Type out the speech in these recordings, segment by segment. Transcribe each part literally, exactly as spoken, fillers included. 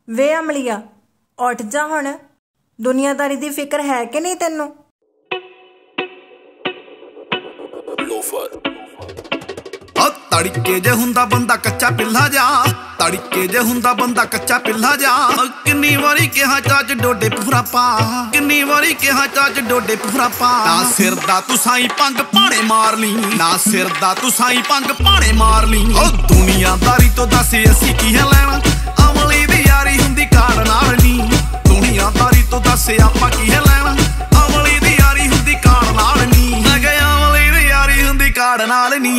वे अमलिया उठ जा हुण, दुनियादारी दी फिक्र है कि नहीं तेनू? तड़के जे हुंदा बंदा कच्चा पिल्ला जा, तड़के जे हुंदा बंदा कच्चा पिल्ला जा। किन्नी वारी कहा चाच डोडे पूरा पा, किन्नी वारी कहा चाच डोडे पूरा पा। ना सिर दा तू साई पंग पाने मार ली, ना सिर दा तू साई पंग पाने मार ली। ओ दुनियादारी तो दस असी की है लेना, अमली दी यारी हुंदी काड़ नाल नी। दुनियादारी तो दस आपां की है लेना, अमली दी यारी हुंदी काड़ नाल नी। मैं कहा अमली दी यारी हुंदी काड़ नाल नी।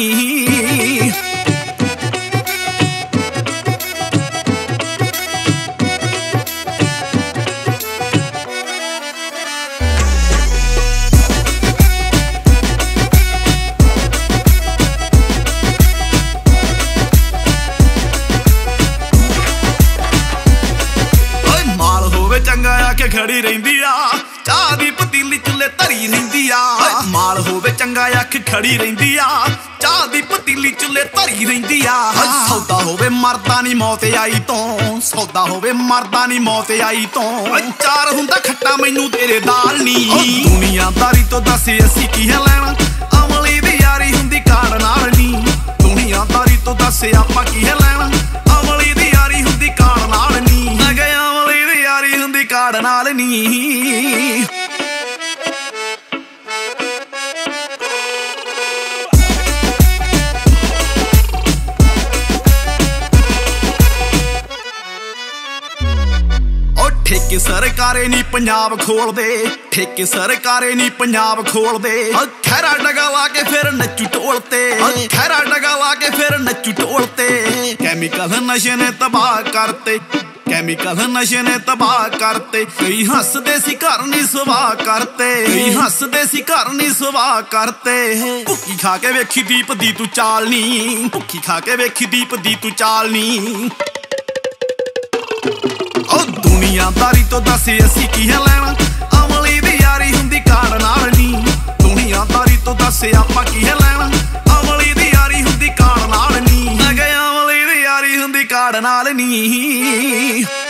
चंगा आके खड़ी रहिंदी आ, चाह दी पतीली चुले धरी रहिंदी आ। माल होवे चंगा आके खड़ी रहिंदी आ, चाह दी पतीली चुले धरी रहिंदी आ। सौदा होवे मरदा नी मौत आई तो, सौदा होवे मरदा नी मौत आई तो। चार हुंदा खट्टा मैनू तेरे दाल नी। दुनियादारी तो दस असी की है लेना, अमली दी यारी हुंदी काड़ नाल नी। दुनियादारी तो दस आपां की है लेना, अमली दी यारी हुंदी काड़ नाल नी। मैं कहा अमली दी यारी हुंदी काड़ नाल नी। ठेके सरकारे नी पंजाब खोल दे, ठेके सरकारे नी पंजाब खोल दे। खैरा डगा ला के फिर नच्चू टोलते, खैरा डगा ला के फिर नच्चू टोलते। केमिकल नशे ने तबाह करते, केमिकल नशे ने तबाह करते। कई हंसदे सी घर नी सुवाह करते, कई हंसदे सी घर नी सुवाह करते। भुक्की खा के वेखी दीप दी तू चाल नी, भुक्की खा के वेखी दीप दी तू चाल नी। दुनियादारी तो दस असी की है लेना, अमली दी यारी हुंदी काड़ नाल नी। दुनियादारी तो दस आपां की है लेना, अमली दी यारी हुंदी काड़ नाल नी। मैं कहा अमली दी यारी हुंदी काड़ नाल नी।